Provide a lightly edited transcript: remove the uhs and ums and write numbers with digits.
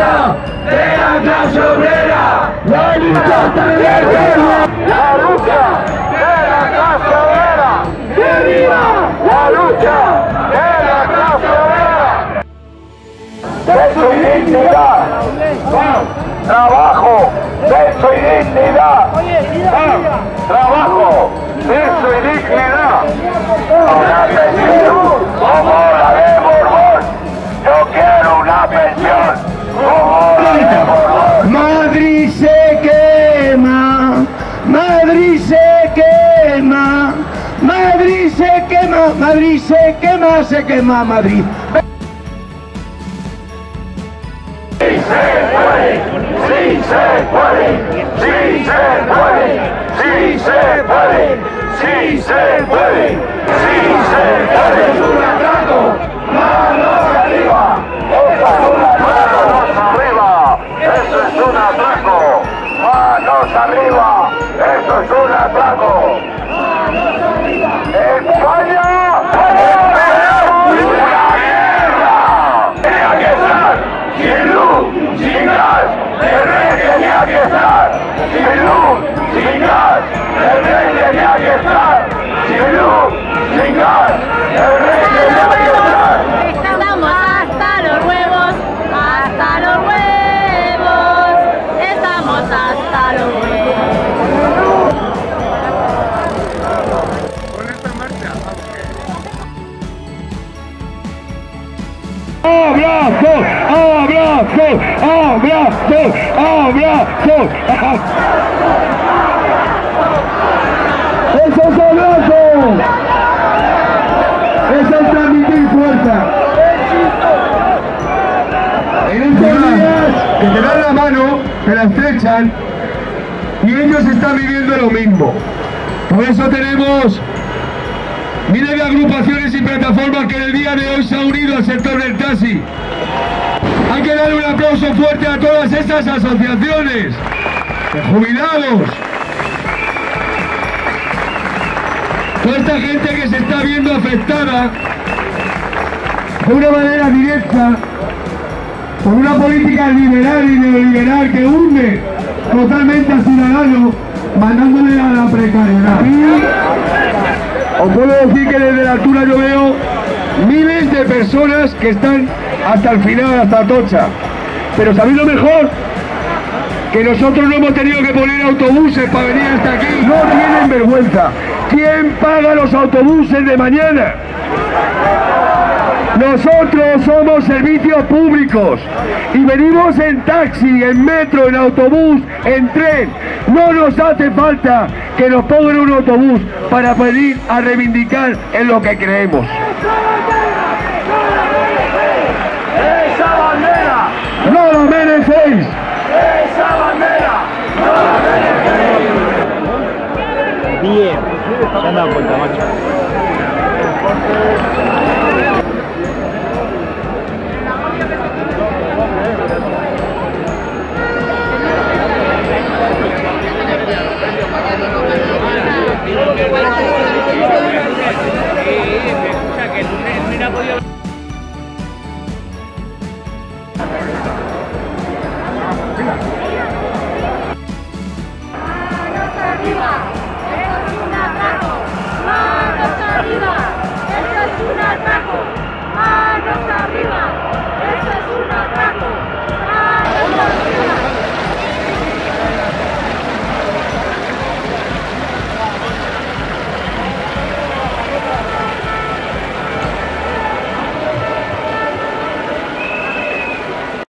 lucha de la clase obrera, la lucha también la lucha de la clase obrera, que viva la lucha de la clase obrera. Derecho y dignidad, trabajo, derecho y dignidad, trabajo, derecho y dignidad, una pensión como la de Borbón, yo quiero una pensión como la de Borbón. Madrid se quema, Madrid se quema, Madrid se quema, Madrid se quema, se quema Madrid. Sí se puede, sí se puede, sí se puede, sí se puede, sí se puede, sí se puede. Es un atraco, manos arriba, manos arriba, eso es un atraco, manos arriba, eso es un atraco. España, una guerra, tenía que estar sin luz, sin gas, el rey tenía que estar sin luz, sin gas, el rey tenía que estar sin luz, sin gas, el rey tenía que estar. Estamos hasta los huevos, estamos hasta los huevos. Con esta marcha, ¡Abrazo! ¡Abrazo! ¡Abrazo! ¡Abrazo! ¡Eso es abrazo! ¡Eso es transmitir fuerza! En estos días que te dan la mano, te la estrechan y ellos están viviendo lo mismo. Por eso tenemos miles de agrupaciones y plataformas que en el día de hoy se han unido al sector del taxi. Hay que darle un aplauso fuerte a todas esas asociaciones de jubilados. Toda esta gente que se está viendo afectada de una manera directa por una política liberal y neoliberal que hunde totalmente al ciudadano, mandándole a la precariedad. Os puedo decir que desde la altura yo veo miles de personas que están hasta el final, hasta Atocha. Pero ¿sabéis lo mejor? Que nosotros no hemos tenido que poner autobuses para venir hasta aquí. No tienen vergüenza. ¿Quién paga los autobuses de mañana? Nosotros somos servicios públicos y venimos en taxi, en metro, en autobús, en tren. No nos hace falta que nos pongan un autobús para venir a reivindicar en lo que creemos. ¡Esa bandera! ¡No lo merecéis! ¡Esa bandera! ¡No la merecéis! Bien, se han dado cuenta, macho. Venga.